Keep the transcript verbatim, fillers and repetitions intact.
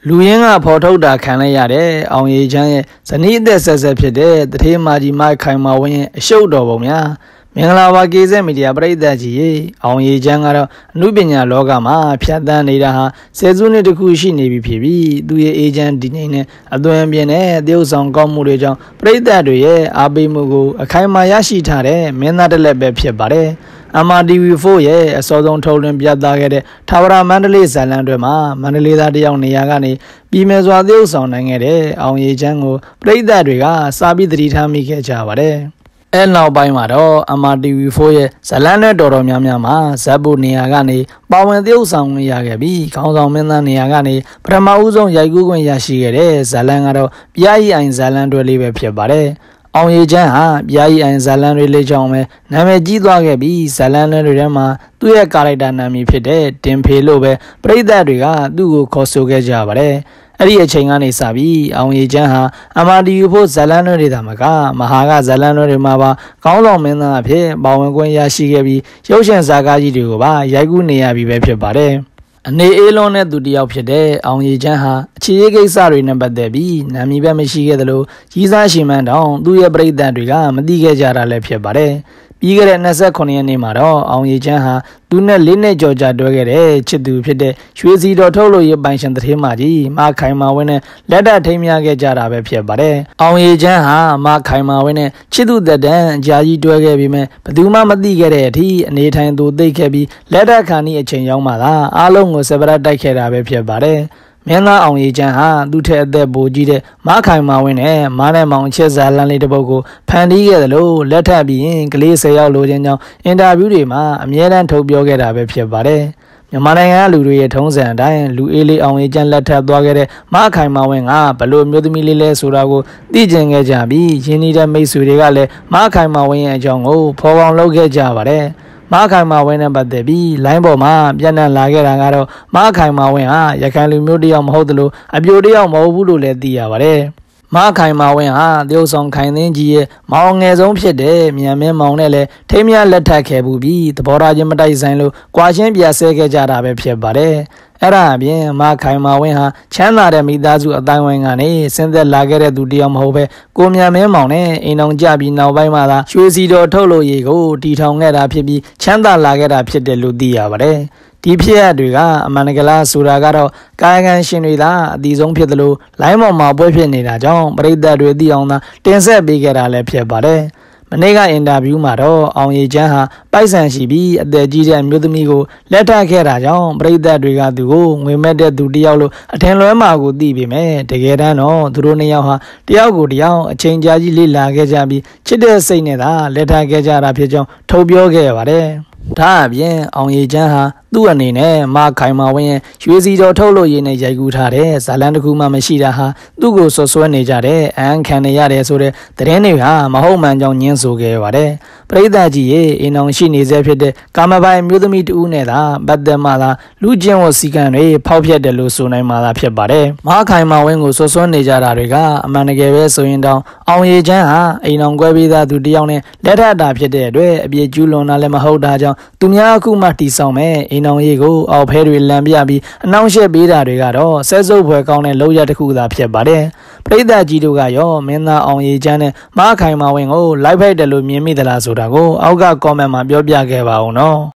လူရင်းကဖော်ထုတ်တာခံလိုက်ရတဲ့အောင်ရည်ချမ်းရဲ့ဇနီးအသက်ဆက်ဆက်ဖြစ်တဲ့တထေးမာကြီးမိုက်ခိုင်မာဝင်းရဲ့အရှုပ်တော်ပုံများမင်္ဂလာပါကေဇက်မီဒီယာပရိသတ်ကြီးရေအောင်ရည်ချမ်းကတော့အမှုပညာလောကမှာဖြတ်သန်းနေတာဟာဆယ်စုနှစ်တခုရှိနေပြီဖြစ်ပြီးသူရဲ့အေဂျင့်ဒီနေ့နဲ့အသွင်ပြင်းတဲ့တရုတ်ဆောင်ကောင်းမှုတွေကြောင့်ပရိသတ်တွေရဲ့အားပေးမှုကိုအခိုင်အမာရရှိထားတဲ့မင်းသားတစ်လက်ပဲဖြစ်ပါတယ်အမ်အာတီဗီဖိုရဲ့အစောဆုံးထုတ်လွှင့်ပြသခဲ့တဲ့ထာဝရမန္တလေးဇာတ်လမ်းတွေမှာမန္တလေးသားတယောက်နေရာကနေပြည်မယ်စွာသရုပ်ဆောင်နိုင်ခဲ့တဲ့အောင်ရည်ချမ်းကိုပရိသတ်တွေကစာပြီးသတိထားမိခဲ့ကြပါတယ်။အဲနောက်ပိုင်းမှာတော့အမ်အာတီဗီဖိုရဲ့ဇာတ်လမ်းတွေတော်တော်များများမှာဇက်ဘူးနေရာကနေပါဝင်သရုပ်ဆောင်ရခဲ့ပြီးခေါင်းဆောင်မင်းသားနေရာကနေပထမဦးဆုံးရိုက်ကူးခွင့်ရရှိခဲ့တဲ့ဇာတ်လမ်းကတော့ပြားရီအိုင်ဇာတ်လမ်းတွေလေးပဲဖြစ်ပါတယ်။အောင်ရည်ချမ်းဟာပြားရီအိုင်ဇာလန်တွေလေးကြောင့်ပဲနာမည်ကြီးသွားခဲ့ပြီးဇာလန်တွေထဲမှာသူ့ရဲ့ကာရိုက်တာနာမည်ဖြစ်တဲ့တင်ဖေလို့ပဲပရိသတ်တွေကသူ့ကိုခေါ်ဆိုခဲ့ကြပါတယ်။အဲ့ဒီအချိန်ကနေစပြီးအောင်ရည်ချမ်းဟာအမ်အာတီဗီဖိုဇာလန်တွေသာမကမဟာကဇာလန်တွေမှာပါကောင်းဆောင်မင်းသားအဖြစ်ပါဝင်ခွင့်ရရှိခဲ့ပြီးရုပ်ရှင်ဇာကားကြီးတွေကိုပါရိုက်ကူးနေရပြီပဲဖြစ်ပါတယ်။အနေအေးလုံးတဲ့သူတယောက်ဖြစ်တဲ့အောင်ရည်ချမ်းဟာအခြေရေးကိစ္စတွေနဲ့ပတ်သက်ပြီးနာမည်ပဲမရှိခဲ့သလိုကြီးစားရှင်မှန်းတောင်သူ့ရဲ့ပရိသတ်တွေကမသိခဲ့ကြတာလည်းဖြစ်ပါတယ်။ပြီးခဲ့တဲ့၂၉ရက်နေ့မှာတော့အောင်ရည်ချမ်းဟာသူနဲ့လေးနှစ်ကျော်ကြာတွဲခဲ့တဲ့ချစ်သူဖြစ်တဲ့ရွှေစီတော်ထုတ်လို့ရပိုင်ရှင်တထေးမကြီးမခိုင်မာဝင်းနဲ့လက်ထပ်ထိမ်းမြခဲ့ကြတာပဲဖြစ်ပါတယ်။အောင်ရည်ချမ်းဟာမခိုင်မာဝင်းနဲ့ချစ်သူသက်တမ်းအကြာကြီးတွဲခဲ့ပြီးမဲ့ဘယ်သူမှမသိခဲ့တဲ့အထိအနေထိုင်သူသိခဲ့ပြီးလက်ထပ်ခါနီးအချိန်ရောက်မှသာအားလုံးကိုစပရက်တိုက်ခဲ့တာပဲဖြစ်ပါတယ်။မင်းသားအောင်ရည်ချမ်းဟာသူ့ထက်အသက်ပိုကြီးတဲ့မခိုင်မာဝင်းနဲ့မားနဲ့မောင်ချစ်ဇာလန်လေးတစ်ပုဒ်ကိုဖန်တီးခဲ့တယ်လို့လက်ထပ်ပြီးရင်ကလေးဆယ်ယောက်လိုချင်ကြောင်းအင်တာဗျူးတွေမှာအမြဲတမ်းထုတ်ပြောခဲ့တာပဲဖြစ်ပါတယ်မြန်မာနိုင်ငံလူတွေရဲ့ထုံးစံအတိုင်းလူအေးလေးအောင်ရည်ချမ်းလက်ထပ်သွားခဲ့တဲ့မခိုင်မာဝင်းကဘလို့မျိုးသမီးလေးလဲဆိုတာကိုသိကျင်ခဲ့ကြပြီးရင်းနှီးတဲ့မိတ်ဆွေတွေကလည်းမခိုင်မာဝင်းရဲ့အကြောင်းကိုဖော်ကောင်လုပ်ခဲ့ကြပါတယ်မခိုင်မာဝင်းနဲ့ပတ်သက်ပြီးလိုင်းပေါ်မှာပြန့်နှံ့လာခဲ့တာကတော့မခိုင်မာဝင်းဟာရခိုင်လူမျိုးတယောက်မဟုတ်သလိုအပြိုတယောက်မဟုတ်ဘူးလို့လည်းသိရပါတယ်။မခိုင်မာဝင်းဟာတရုတ်ဆောင်ခိုင်သင်းကြီးရဲ့မောင်ငယ်ဆုံးဖြစ်တဲ့မြန်မင်းမောင်နဲ့လည်းထိမ်းမြလက်ထပ်ခဲ့ဘူးပြီးသဘောထားချင်းမတိုက်ဆိုင်လို့ကြွာချင်းပြဆဲခဲ့ကြတာပဲဖြစ်ပါတယ်။အဲ့ဒါအပြင်မခိုင်မာဝင်းဟာချမ်းသာတဲ့မိသားစုအတိုင်းဝိုင်းကနေဆင်းသက်လာခဲ့တဲ့သူတယောက်မဟုတ်ပဲကိုမြန်မင်းမောင်နဲ့အိမ်အောင်ကြပြီးနောက်ပိုင်းမှာသာရွှေစီတော်ထုတ်လို့ရေကိုတီထောင်ခဲ့တာဖြစ်ပြီးချမ်းသာလာခဲ့တာဖြစ်တယ်လို့သိရပါတယ်ဒီဖြစ်ရတွေကအမှန်တကယ်လားဆိုတာကတော့ကာယကံရှင်တွေသာအတီဆုံးဖြစ်သလိုလိုင်းပေါ်မှာပွဲဖြစ်နေတာကြောင့်ပရိသတ်တွေသိအောင်သာတင်ဆက်ပေးခဲ့တာလည်းဖြစ်ပါတယ်မနေ့ကအင်တာဗျူးမှာတော့အောင်ရည်ချမ်းဟာပိုက်ဆံရှိပြီးအသက်ကြီးတဲ့အမျိုးသမီးကိုလက်ထပ်ခဲ့တာကြောင့်ပရိသတ်တွေကသူကိုငွေမဲ့တဲ့သူတယောက်လို့အထင်လွဲမှာကိုသိပေမဲ့တကယ်တမ်းတော့သူတို့နှစ်ယောက်ဟာတယောက်ကိုတယောက်အချိန်ကြာကြီးလေ့လာခဲ့ကြပြီးချစ်တဲ့စိတ်နဲ့သာလက်ထပ်ခဲ့ကြတာဖြစ်ကြောင်းထုတ်ပြောခဲ့ပါတယ်ဒါအပြင်အောင်ရည်ချမ်းဟာသူ့အနေနဲ့မခိုင်မာဝင်းရဲ့ရွှေစီတော်ထုတ်လို့ရင်းနဲ့ရိုက်ကူးထားတဲ့ဇာလန်တစ်ခုမှမရှိတာဟာသူ့ကိုဆွဆွဲနေကြတဲ့အန်ခံနေရတယ်ဆိုတဲ့သတင်းတွေဟာမဟုတ်မှန်ကြောင်းညင်းဆိုခဲ့ပါတယ်ပရိသတ်ကြီးရဲ့အိမ်အောင်ရှိနေစေဖြစ်တဲ့ကာမပိုင်မျိုးသမီးတူနဲ့သာပတ်သက်မှသာလူကျင့်ဝတ်စည်းကမ်းတွေဖောက်ဖျက်တယ်လို့ဆိုနိုင်မှာသာဖြစ်ပါတယ်မခိုင်မာဝင်းကိုဆွဆွဲနေကြတာတွေကအမှန်တကယ်ပဲဆိုရင်တောင်အောင်ရည်ချမ်းဟာအိမ်အောင်ကွဲပြီးသားသူတယောက်နဲ့လက်ထပ်တာဖြစ်တဲ့အတွက်အပြည့်ကျူးလွန်တာလည်းမဟုတ်တာကြောင့်သူများအခုမှတီဆောင်မဲ့အိမ်အောင်ရေးကိုအောက်ဖဲတွေလံပြပြီးအနှောင့်အယှက်ပေးတာတွေကတော့ဆဲဆုပ်ဖွယ်ကောင်းတဲ့လောက်ရတစ်ခုသာဖြစ်ပါတယ်ပရိသတ်ကြီးတို့ကရောမင်းသားအောင်ရည်ချမ်းနဲ့မခိုင်မာဝင်းကိုလိုက်ဖိုက်တယ်လို့မြင်မိသလားဆိုတာကိုအောက်က comment မှာပြောပြခဲ့ပါဦးနော်